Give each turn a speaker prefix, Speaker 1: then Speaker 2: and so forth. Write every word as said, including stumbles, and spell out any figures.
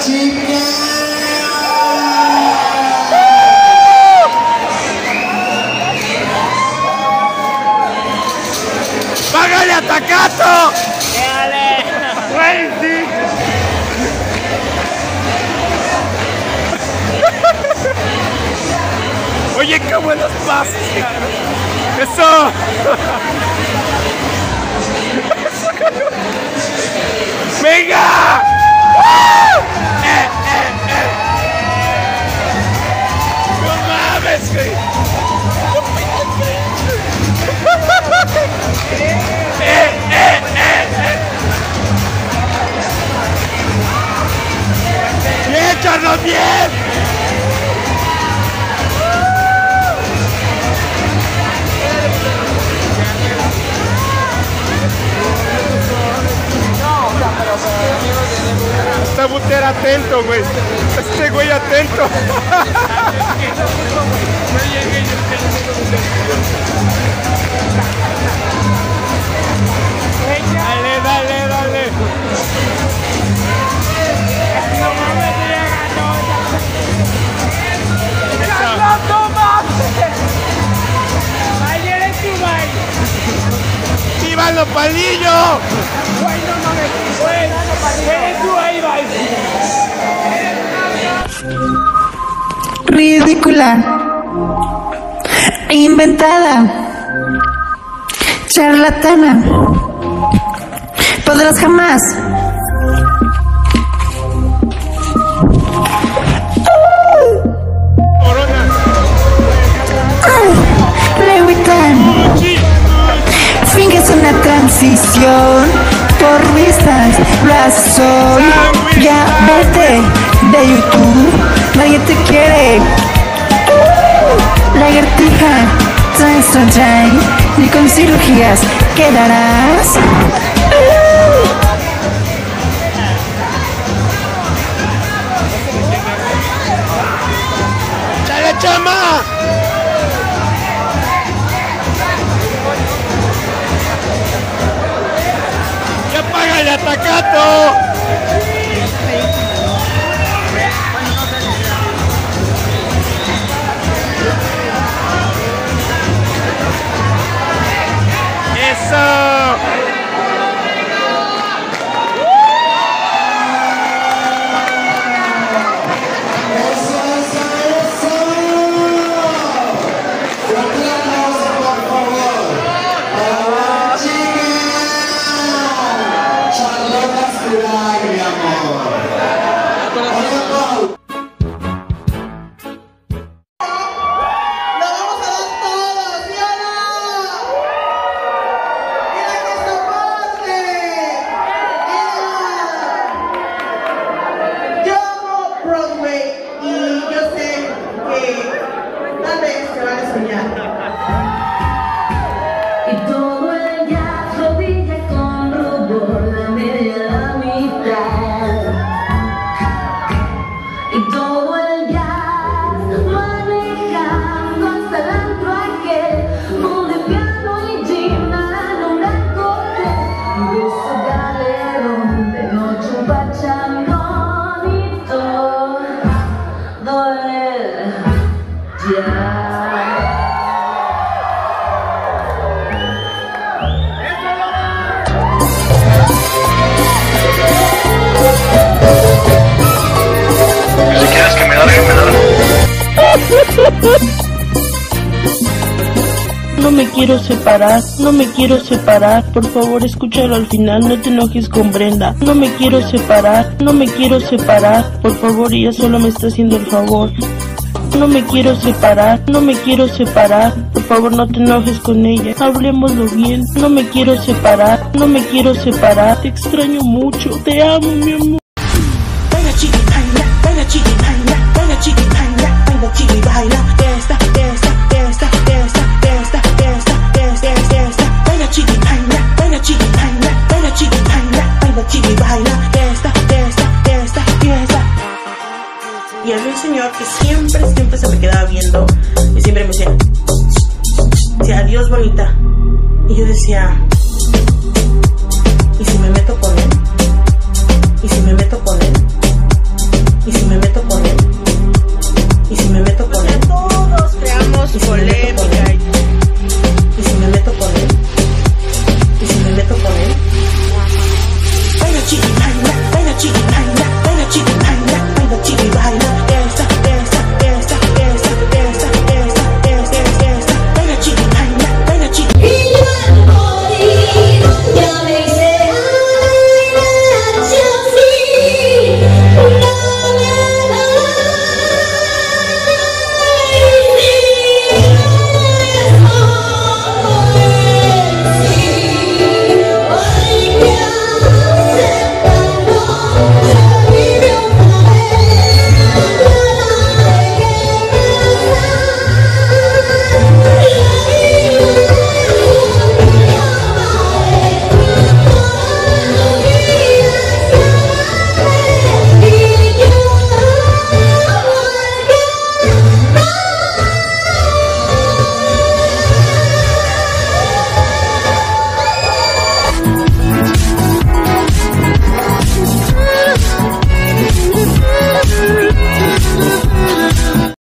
Speaker 1: ¡Págale a Takato!
Speaker 2: ¡Déjale!
Speaker 1: ¡Güey, sí! Oye, qué buenos pasos. ¡Eso! ¡Venga! ¡Eh, eh, eh! ¡No mames, güey! ¡Eh, eh, eh, eh! ¡Bien, Charlos, bien! Está Butera atento, güey. Este güey atento. Dale, dale, dale.
Speaker 2: No mames,
Speaker 1: Eso.
Speaker 2: ¡no tomas! ¡Ayer en tu baile!
Speaker 1: ¡Viva los palillos!
Speaker 2: ¡Güey, no mames! ¡Güey! ¡Eres tú ahí, bye!
Speaker 3: Ridícula, inventada, charlatana, podrás jamás levitar. Finges una transición por vistas, razón, ya vete de YouTube, nadie te quiere. Lagartija, trae, trae, ni con cirugías quedarás.
Speaker 1: ¡Dale, chama! ¡Ya págale a Takato! ¡Eso!
Speaker 4: No me quiero separar, no me quiero separar, por favor escúchalo al final, no te enojes con Brenda. No me quiero separar, no me quiero separar, por favor ella solo me está haciendo el favor. No me quiero separar, no me quiero separar, por favor no te enojes con ella, hablemoslo bien. No me quiero separar, no me quiero separar, te extraño mucho, te amo mi amor.
Speaker 5: Baila chiqui, baila, baila chiqui, baila, baila chiqui, baila, baila chiqui, baila, esta, esta, esta, esta, esta, esta, esta, esta, baila chiqui, baila, baila chiqui, baila, baila chiqui, baila, baila chiqui, baila, esta, esta, esta, esta. Y había un señor que siempre, siempre se me quedaba viendo y siempre me decía, decía, adiós bonita. Y yo decía, ¿y si me meto con él? ¿Y si me meto con él?